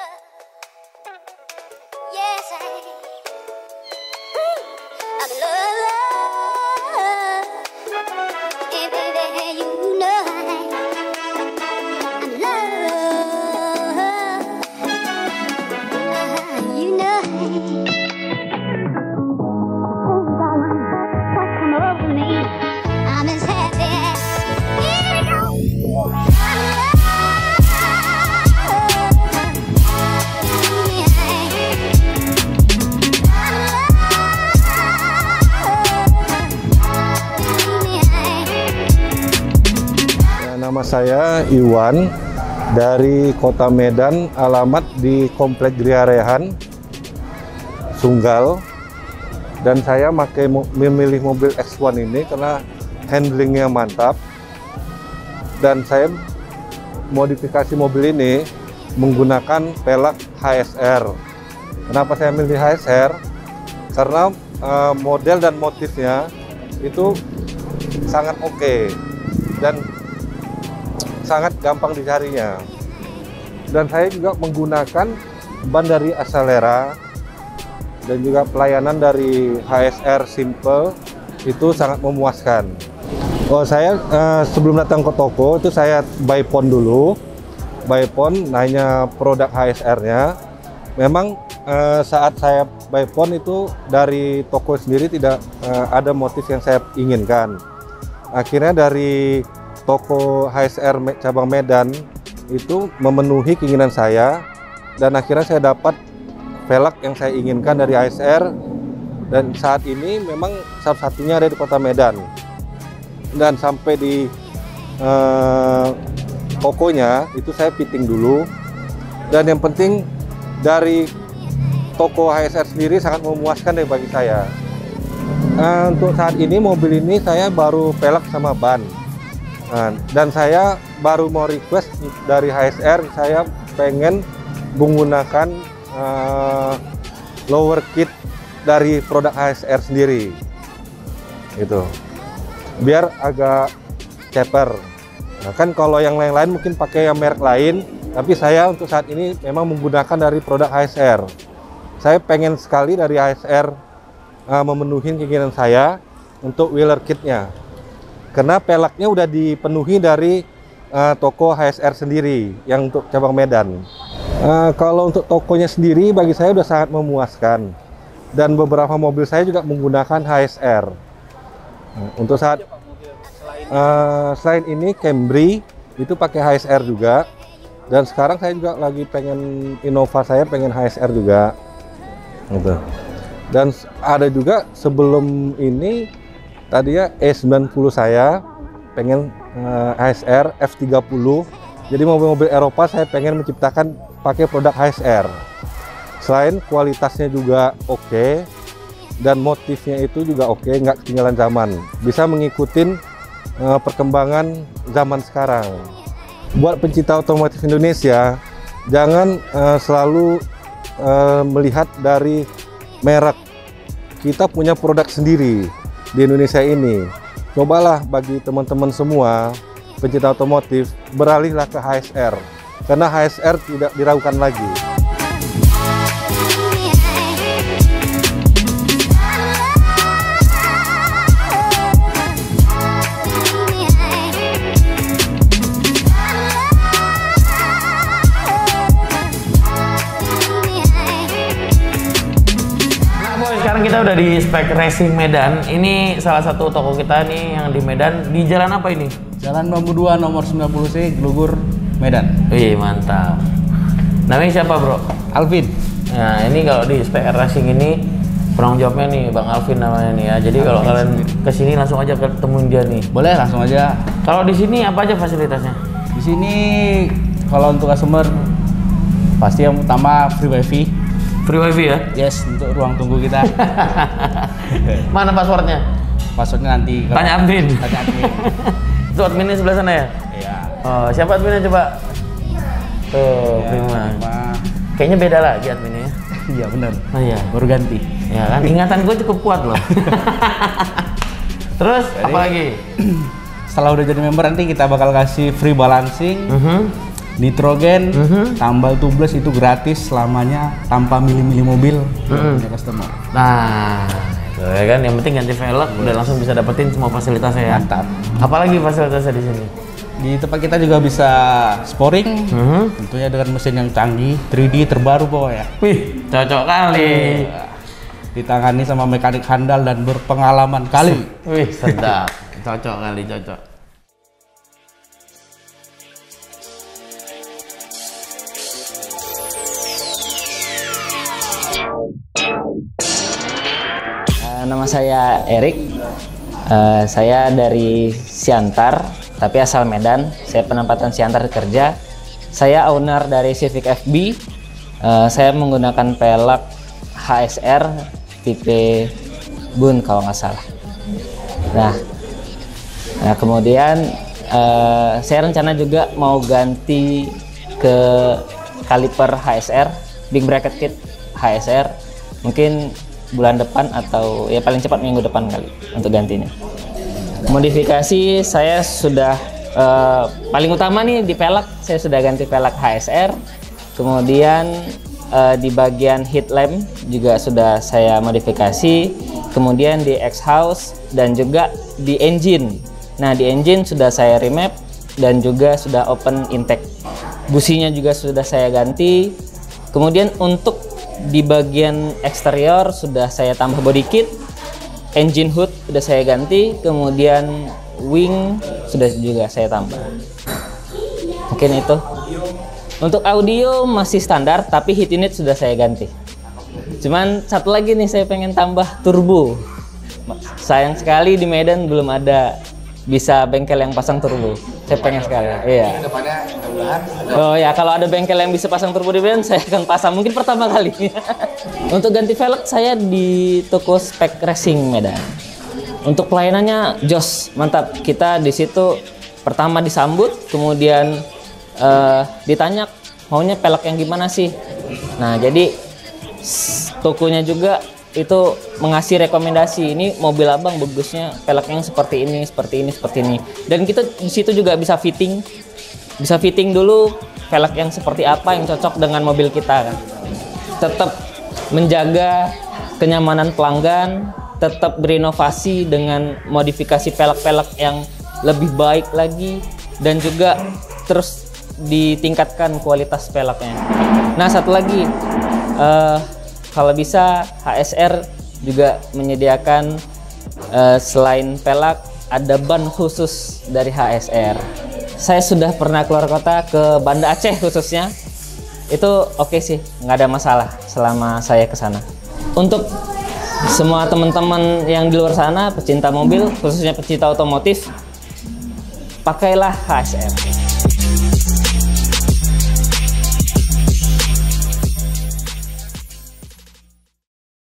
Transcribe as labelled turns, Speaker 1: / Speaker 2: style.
Speaker 1: Nama saya Iwan dari Kota Medan, alamat di Komplek Gria Rehan, Sunggal. Dan saya memilih mobil X1 ini karena handlingnya mantap. Dan saya modifikasi mobil ini menggunakan pelek HSR. Kenapa saya milih HSR? Karena model dan motifnya itu sangat oke dan sangat gampang dicarinya. Dan saya juga menggunakan ban dari Accelera dan juga pelayanan dari HSR Simple itu sangat memuaskan. Oh, saya sebelum datang ke toko itu saya buy phone dulu, buy phone nanya produk HSR-nya. Memang saat saya buy phone itu dari toko sendiri tidak ada motif yang saya inginkan. Akhirnya dari toko HSR cabang Medan itu memenuhi keinginan saya, dan akhirnya saya dapat velg yang saya inginkan dari HSR, dan saat ini memang satu-satunya ada di Kota Medan. Dan sampai di tokonya itu saya fitting dulu, dan yang penting dari toko HSR sendiri sangat memuaskan bagi saya. Untuk saat ini mobil ini saya baru velg sama ban. Dan saya baru mau request dari HSR, saya pengen menggunakan lower kit dari produk HSR sendiri, gitu, biar agak ceper. Nah, kan kalau yang lain-lain mungkin pakai yang merek lain, tapi saya untuk saat ini memang menggunakan dari produk HSR. Saya pengen sekali dari HSR memenuhi keinginan saya untuk wheeler kitnya. Karena peleknya udah dipenuhi dari toko HSR sendiri yang untuk cabang Medan. Kalau untuk tokonya sendiri bagi saya udah sangat memuaskan. Dan beberapa mobil saya juga menggunakan HSR. Untuk saat selain ini Camry itu pakai HSR juga. Dan sekarang saya juga lagi pengen Innova, saya pengen HSR juga. Gitu. Dan ada juga sebelum ini tadinya E90 saya pengen HSR F30. Jadi mobil-mobil Eropa saya pengen menciptakan pakai produk HSR. Selain kualitasnya juga oke, dan motifnya itu juga oke, nggak ketinggalan zaman. Bisa mengikuti perkembangan zaman sekarang. Buat pencinta otomotif Indonesia, jangan selalu melihat dari merek. Kita punya produk sendiri di Indonesia ini. Cobalah bagi teman-teman semua pencinta otomotif, beralihlah ke HSR, karena HSR tidak diragukan lagi.
Speaker 2: Sekarang kita udah di Spek Racing Medan. Ini salah satu toko kita nih yang di Medan. Di jalan apa ini?
Speaker 3: Jalan Bambu 2 nomor 90C, Gelugur, Medan.
Speaker 2: Wih, mantap. Namanya siapa, Bro?
Speaker 3: Alvin.
Speaker 2: Nah, ini kalau di Spek Racing ini penanggung jawabnya nih Bang Alvin namanya nih ya. Jadi kalau kalian kesini langsung aja ketemuin dia nih.
Speaker 3: Boleh langsung aja.
Speaker 2: Kalau di sini apa aja fasilitasnya?
Speaker 3: Di sini kalau untuk customer pasti yang utama free wifi.
Speaker 2: Free wifi ya?
Speaker 3: Yes, untuk ruang tunggu kita.
Speaker 2: Mana passwordnya?
Speaker 3: Passwordnya nanti.
Speaker 2: Tanya admin.
Speaker 3: Tanya admin.
Speaker 2: Itu adminnya sebelah sana ya?
Speaker 3: Iya.
Speaker 2: Oh, siapa adminnya coba? Tuh, ya, Prima. Kayaknya beda lagi adminnya.
Speaker 3: Iya benar.
Speaker 2: Oh iya.
Speaker 3: Baru ganti.
Speaker 2: Ya kan, ingatan gue cukup kuat loh. Terus apa lagi?
Speaker 3: Setelah udah jadi member nanti kita bakal kasih free balancing, nitrogen, tambal tubeless itu gratis selamanya tanpa milih-milih mobil punya customer.
Speaker 2: Nah, itu ya kan, yang penting ganti velg udah langsung bisa dapetin semua fasilitasnya ya.
Speaker 3: Mantap.
Speaker 2: Apalagi fasilitasnya di sini?
Speaker 3: Di tempat kita juga bisa sporing, tentunya dengan mesin yang canggih, 3D terbaru pokoknya.
Speaker 2: Wih, cocok kali.
Speaker 3: Ditangani sama mekanik handal dan berpengalaman kali.
Speaker 2: Wih, sedap. Cocok kali, cocok.
Speaker 4: Nama saya Erik. Saya dari Siantar, tapi asal Medan. Saya penempatan Siantar kerja. Saya owner dari Civic FB. Saya menggunakan pelek HSR tipe Bun kalau nggak salah. Nah kemudian saya rencana juga mau ganti ke kaliper HSR, big bracket kit HSR, mungkin bulan depan atau ya paling cepat minggu depan kali untuk gantinya. Modifikasi saya sudah paling utama nih di pelek, saya sudah ganti pelek HSR. Kemudian di bagian headlamp juga sudah saya modifikasi. Kemudian di exhaust dan juga di engine. Nah di engine sudah saya remap dan juga sudah open intake. Businya juga sudah saya ganti. Kemudian untuk di bagian eksterior sudah saya tambah body kit, engine hood sudah saya ganti, kemudian wing sudah juga saya tambah. Mungkin itu. Untuk audio masih standar, tapi heat unit sudah saya ganti. Cuman satu lagi nih, saya pengen tambah turbo. Sayang sekali di Medan belum ada bisa bengkel yang pasang turbo. Saya pengen sekali. Iya. Oh ya, kalau ada bengkel yang bisa pasang turbo di Medan, saya akan pasang. Mungkin pertama kali. Untuk ganti velg saya di toko Spek Racing Medan. Untuk pelayanannya jos, mantap. Kita di situ pertama disambut, kemudian ditanya maunya pelek yang gimana sih. Nah jadi tokonya juga itu mengasih rekomendasi, ini mobil abang bagusnya peleknya seperti ini, seperti ini, seperti ini. Dan kita di situ juga bisa fitting dulu velg yang seperti apa yang cocok dengan mobil kita kan. Tetap menjaga kenyamanan pelanggan, tetap berinovasi dengan modifikasi velg-velg yang lebih baik lagi, dan juga terus ditingkatkan kualitas peleknya. Nah satu lagi, kalau bisa HSR juga menyediakan selain pelek ada ban khusus dari HSR. Saya sudah pernah keluar kota ke Banda Aceh khususnya, itu oke sih, nggak ada masalah selama saya ke sana. Untuk semua teman-teman yang di luar sana pecinta mobil, khususnya pecinta otomotif, pakailah HSR.